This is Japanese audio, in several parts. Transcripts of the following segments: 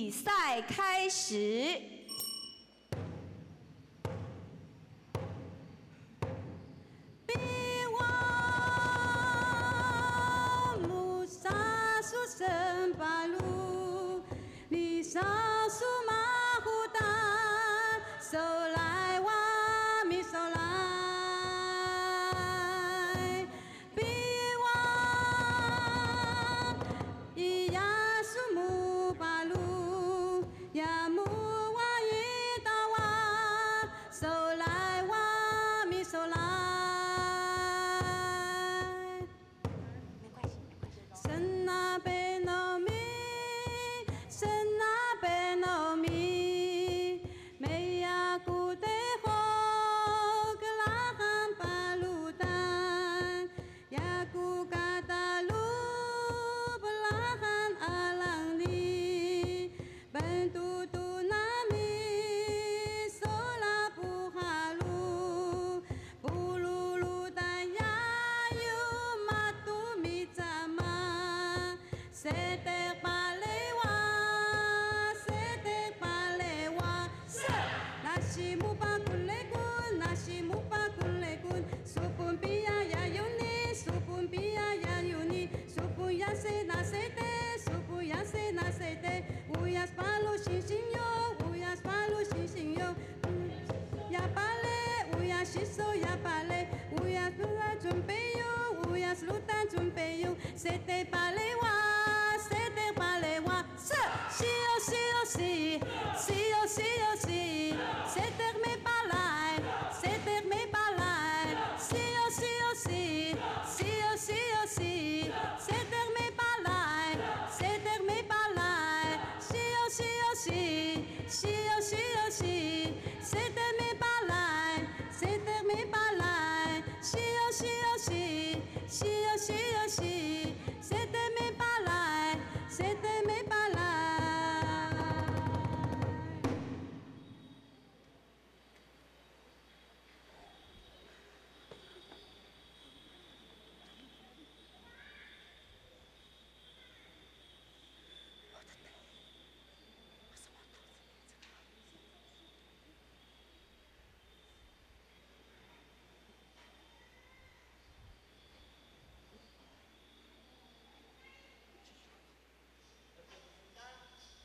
比赛开始。 比我木沙苏森巴鲁，你沙苏马胡达，手来哇咪手来，比我伊呀苏木巴鲁呀木哇伊达哇，手来哇咪手来。神那贝诺米，神那贝诺米，美呀古德后格拉罕巴鲁丹，呀古嘎达鲁布拉罕阿朗尼，本嘟嘟那米索拉布哈鲁，布鲁鲁丹呀尤马杜米扎玛。Setek palewa, setek palewa, nasi mupa kulekun, nasi mupa kulekun, supun pia ya yuni, supun pia ya yuni, supun ya se na sete, supun ya se na sete, uyas palu xin xin yo, uyas palu xin xin yo, ya pale, uyas shiso ya pale, uyas luta jumpeyo, uyas luta jumpeyo, sete palewa. Si oh si, si oh si oh si, setek me palai, setek me palai, si oh si oh si, si oh si oh si, setek me palai, setek me palai, si oh si oh si, si oh si oh si, setek me palai, setek me palai, si oh si oh si, si oh si oh si, setek me palai, setek me palai. 3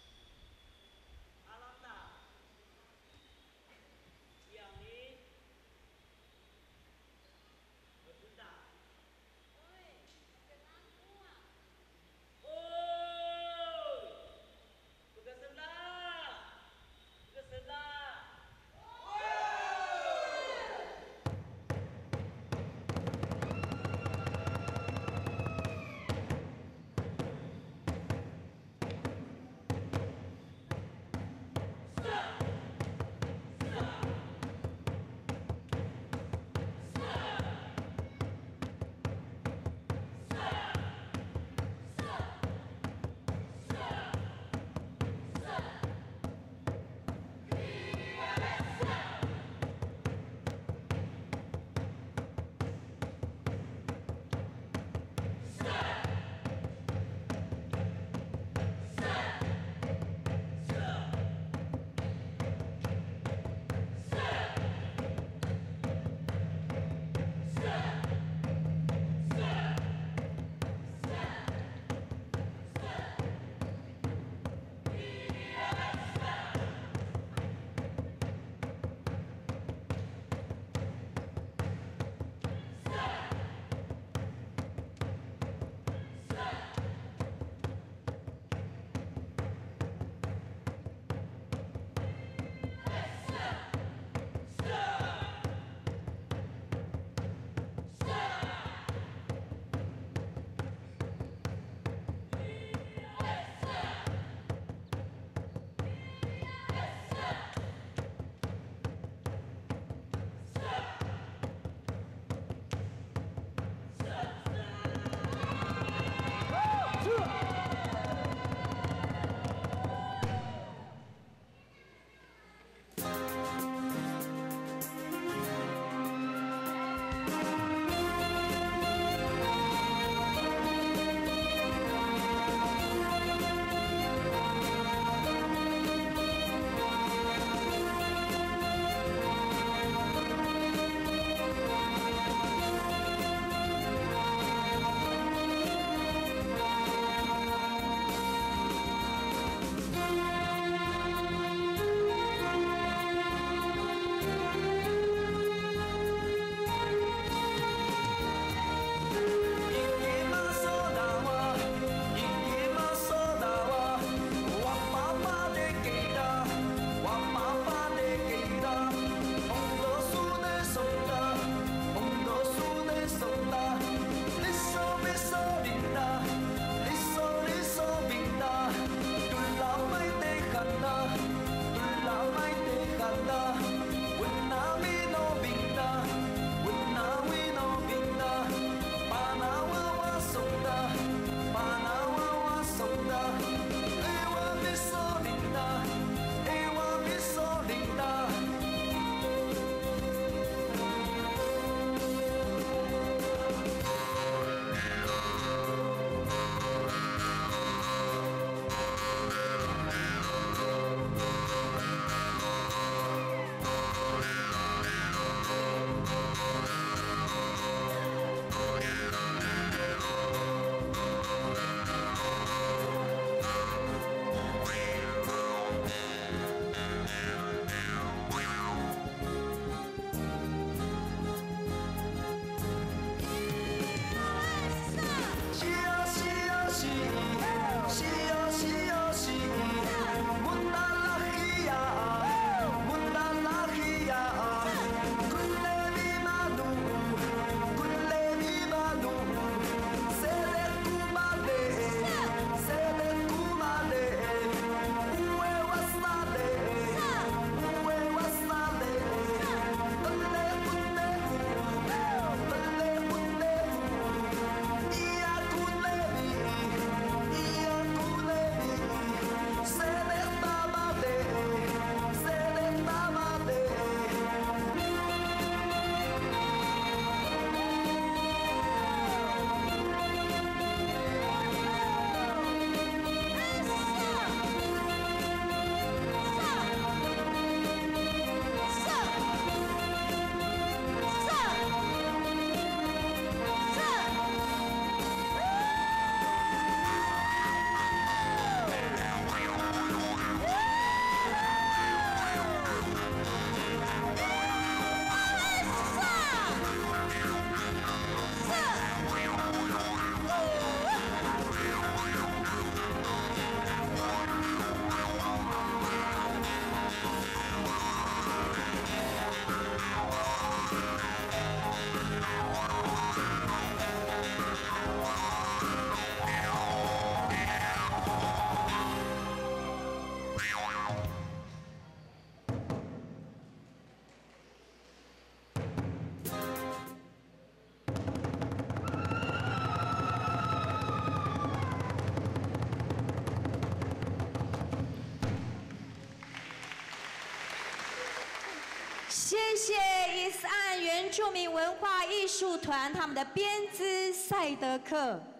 谢谢伊斯兰原住民文化艺术团他们的编织赛德克。